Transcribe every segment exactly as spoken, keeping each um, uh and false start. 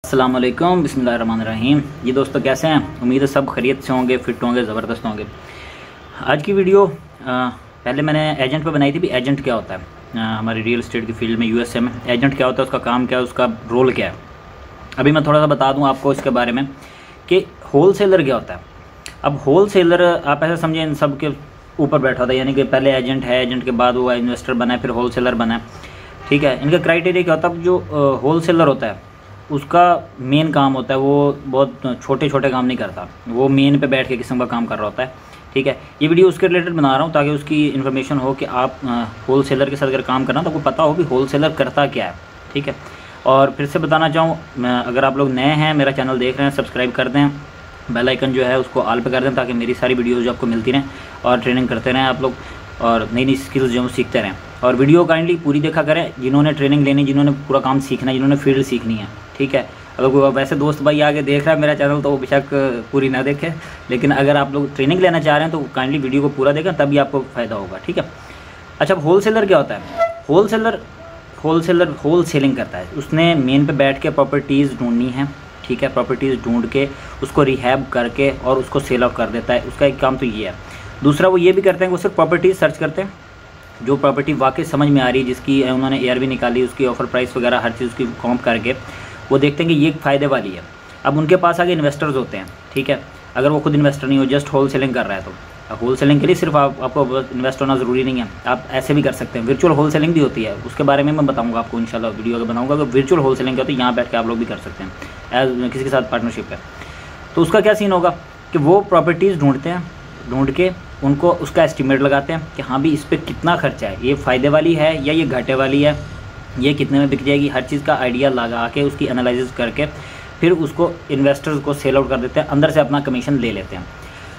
अस्सलाम वालेकुम, बिस्मिल्लाहिर्रहमानिर्रहीम। जी दोस्तों, कैसे हैं? उम्मीद है सब खैरियत से होंगे, फिट होंगे, ज़बरदस्त होंगे। आज की वीडियो आ, पहले मैंने एजेंट पे बनाई थी भी। एजेंट क्या होता है आ, हमारी रियल एस्टेट की फील्ड में, यूएसए में एजेंट क्या होता है, उसका काम क्या है, उसका रोल क्या है। अभी मैं थोड़ा सा बता दूँ आपको इसके बारे में कि होल सेलर क्या होता है। अब होल सेलर आप ऐसा समझें इन सब के ऊपर बैठा था, यानी कि पहले एजेंट है, एजेंट के बाद वो इन्वेस्टर बना है, फिर होल सेलर बना है। ठीक है, इनका क्राइटेरिया क्या होता है? जो होल सेलर होता है उसका मेन काम होता है, वो बहुत छोटे छोटे काम नहीं करता, वो मेन पे बैठ के किस्म का काम कर रहा होता है। ठीक है, ये वीडियो उसके रिलेटेड बना रहा हूँ ताकि उसकी इन्फॉर्मेशन हो कि आप होल सेलर के साथ अगर काम करना तो आपको पता हो कि होल सेलर करता क्या है। ठीक है, और फिर से बताना चाहूँ, अगर आप लोग नए हैं, मेरा चैनल देख रहे हैं, सब्सक्राइब कर दें, बेल आइकन जो है उसको ऑल पे कर दें ताकि मेरी सारी वीडियोज़ आपको मिलती रहें और ट्रेनिंग करते रहें आप लोग, और नई नई स्किल्स जो सीखते रहें। और वीडियो काइंडली पूरी देखा करें, जिन्होंने ट्रेनिंग लेनी, जिन्होंने पूरा काम सीखना है, जिन्होंने फील्ड सीखनी है। ठीक है, अगर कोई वैसे दोस्त भाई आगे देख रहा है मेरा चैनल तो वो बेशक पूरी ना देखे, लेकिन अगर आप लोग ट्रेनिंग लेना चाह रहे हैं तो काइंडली वीडियो को पूरा देखें, तभी आपको फ़ायदा होगा। ठीक है, अच्छा, होल सेलर क्या होता है? Wholesaler wholesaler wholesaling करता है। उसने मेन पे बैठ के प्रॉपर्टीज़ ढूंढनी है। ठीक है, प्रॉपर्टीज़ ढूंढ के उसको रिहैब करके और उसको सेल ऑफ कर देता है। उसका एक काम तो ये है। दूसरा वो ये भी करते हैं कि वो सिर्फ प्रॉपर्टीज़ सर्च करते हैं, जो प्रॉपर्टी वाकई समझ में आ रही है, जिसकी उन्होंने एयर भी निकाली, उसकी ऑफर प्राइस वगैरह हर चीज़ की कॉम्प करके वो देखते हैं कि ये फ़ायदे वाली है। अब उनके पास आगे इन्वेस्टर्स होते हैं। ठीक है, अगर वो खुद इन्वेस्टर नहीं हो, जस्ट होल सेलिंग कर रहा है, तो होल सेलिंग के लिए सिर्फ आप, आपको इन्वेस्ट होना ज़रूरी नहीं है, आप ऐसे भी कर सकते हैं। वर्चुअल होल सेलिंग भी होती है, उसके बारे में मैं बताऊंगा आपको इंशाल्लाह, वीडियो अगर बनाऊंगा तो वर्चुअल होल सेलिंग क्या होती है, यहाँ बैठ के आप लोग भी कर सकते हैं एज किसी के साथ पार्टनरशिप है। तो उसका क्या सीन होगा कि वो प्रॉपर्टीज़ ढूंढते हैं, ढूंढ के उनको उसका एस्टिमेट लगाते हैं कि हाँ भी इस पर कितना खर्चा है, ये फ़ायदे वाली है या ये घाटे वाली है, ये कितने में बिक जाएगी, हर चीज़ का आइडिया लगा के उसकी एनालिसिस करके फिर उसको इन्वेस्टर्स को सेल आउट कर देते हैं, अंदर से अपना कमीशन ले लेते हैं।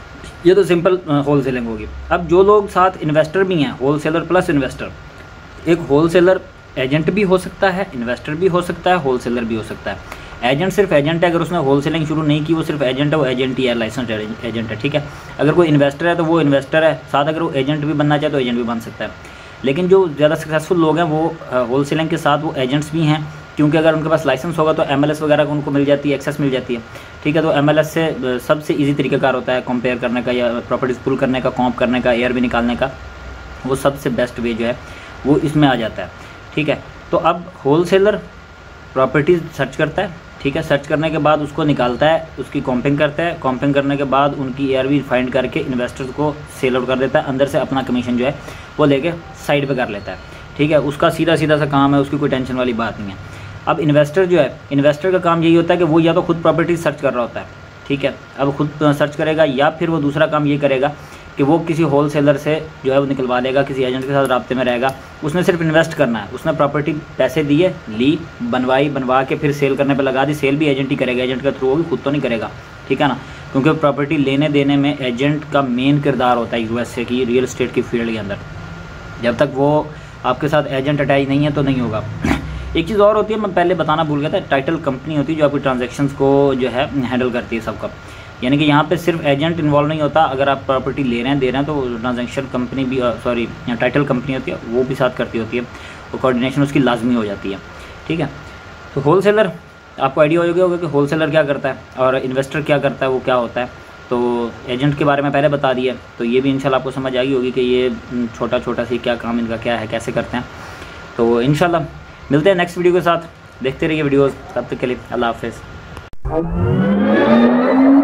ये तो सिंपल होल सेलिंग होगी। अब जो लोग साथ इन्वेस्टर भी हैं, होल सेलर प्लस इन्वेस्टर, एक होल सेलर एजेंट भी हो सकता है, इन्वेस्टर भी हो सकता है, होल सेलर भी हो सकता है। एजेंट सिर्फ एजेंट है, अगर उसने होल सेलिंग शुरू नहीं की, वो सिर्फ एजेंट है, वो एजेंट ही है, लाइसेंस एजेंट है। ठीक है, अगर कोई इन्वेस्टर है तो वो इन्वेस्टर है, साथ अगर वो एजेंट भी बनना चाहे तो एजेंट भी बन सकता है। लेकिन जो ज़्यादा सक्सेसफुल लोग हैं वो होल सेलिंग के साथ वो एजेंट्स भी हैं, क्योंकि अगर उनके पास लाइसेंस होगा तो एमएलएस वगैरह को उनको मिल जाती है, एक्सेस मिल जाती है। ठीक है, तो एमएलएस से सबसे इजी तरीक़ाकार होता है कंपेयर करने का या प्रॉपर्टीज़ पुल करने का, कॉम्प करने का, एयर भी निकालने का, वो सबसे बेस्ट वे जो है वो इसमें आ जाता है। ठीक है, तो अब होल सेलर प्रॉपर्टीज़ सर्च करता है। ठीक है, सर्च करने के बाद उसको निकालता है, उसकी कॉम्पिंग करता है, कॉम्पिंग करने के बाद उनकी एयर भी फाइंड करके इन्वेस्टर्स को सेल आउट कर देता है, अंदर से अपना कमीशन जो है वो लेके साइड पे कर लेता है। ठीक है, उसका सीधा सीधा सा काम है, उसकी कोई टेंशन वाली बात नहीं है। अब इन्वेस्टर जो है, इन्वेस्टर का काम यही होता है कि वो या तो खुद प्रॉपर्टी सर्च कर रहा होता है। ठीक है, अब खुद सर्च करेगा, या फिर वो दूसरा काम ये करेगा कि वो किसी होल सेलर से जो है वो निकलवा लेगा, किसी एजेंट के साथ राब्ते में रहेगा। उसने सिर्फ इन्वेस्ट करना है, उसने प्रॉपर्टी पैसे दिए, ली, बनवाई, बनवा के फिर सेल करने पे लगा दी। सेल भी एजेंट ही करेगा, एजेंट के थ्रू होगी, खुद तो नहीं करेगा। ठीक है ना, क्योंकि प्रॉपर्टी लेने देने में एजेंट का मेन किरदार होता है यूएसए की रियल एस्टेट की फील्ड के अंदर। जब तक वो आपके साथ एजेंट अटैच नहीं है तो नहीं होगा। एक चीज़ और होती है, मैं पहले बताना भूल गया था, टाइटल कंपनी होती है जो आपकी ट्रांजैक्शंस को जो है हैंडल करती है सबका। यानी कि यहाँ पे सिर्फ एजेंट इन्वॉल्व नहीं होता, अगर आप प्रॉपर्टी ले रहे हैं, दे रहे हैं, तो ट्रांजैक्शन कंपनी भी, सॉरी टाइटल कंपनी होती है, वो भी साथ करती होती है, तो कोऑर्डिनेशन उसकी लाजमी हो जाती है। ठीक है, तो होल सेलर आपको आइडिया हो गया होगा कि होल सेलर क्या करता है और इन्वेस्टर क्या करता है, वो क्या होता है। तो एजेंट के बारे में पहले बता दिया, तो ये भी इंशाल्लाह आपको समझ आई होगी कि ये छोटा छोटा सी क्या काम इनका क्या है, कैसे करते हैं। तो इंशाल्लाह मिलते हैं नेक्स्ट वीडियो के साथ, देखते रहिए वीडियोज़, तब तक के लिए अल्लाह हाफ़िज़।